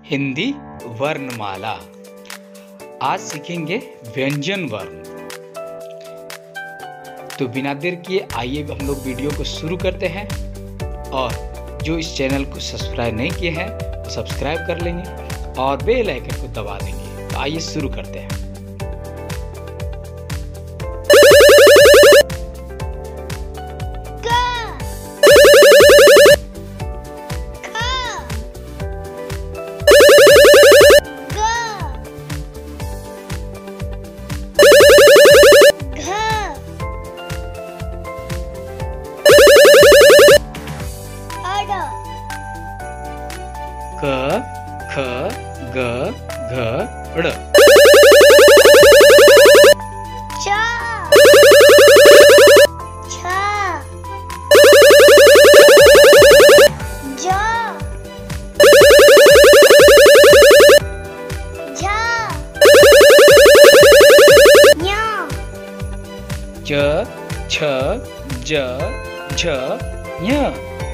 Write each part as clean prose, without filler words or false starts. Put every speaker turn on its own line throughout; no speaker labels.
हिंदी वर्णमाला। आज सीखेंगे व्यंजन वर्ण। तो बिना देर किए आइए हम लोग वीडियो को शुरू करते हैं। और जो इस चैनल को सब्सक्राइब नहीं किए हैं वो सब्सक्राइब कर लेंगे और बेल आइकन को दबा देंगे। तो आइए शुरू करते हैं। क ख ग घ ड़
च छ ज झ ञ
च छ ज झ ञ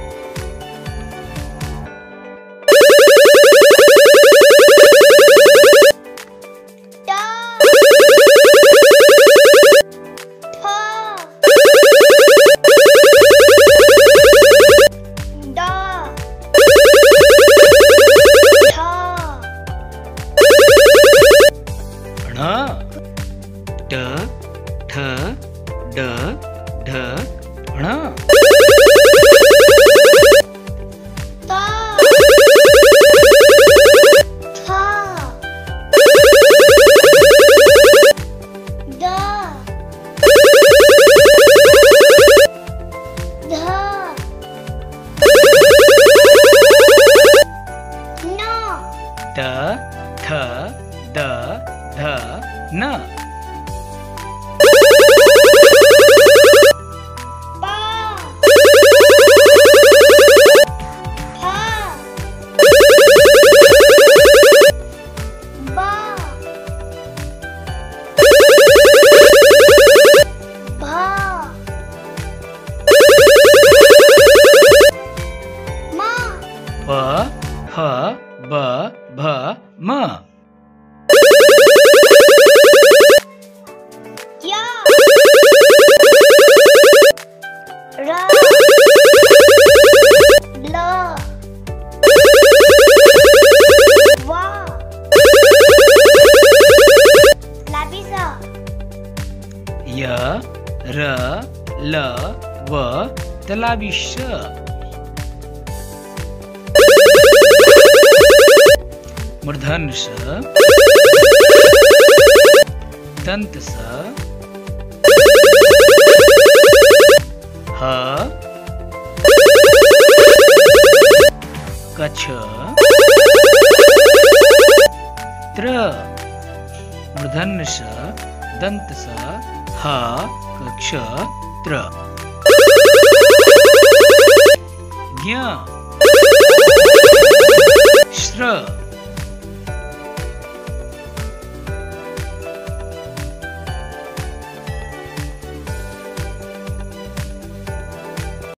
ट ठ ड ढ ण
ता था द ध न
ट ठ ड ध न प ह ब भ म
या र ल वा लाबिसा
य र ल व तलाबिश मूर्धन्य स दंत स ह कछ त्र मूर्धन्य स दंत स ह कक्ष त्र ज्ञ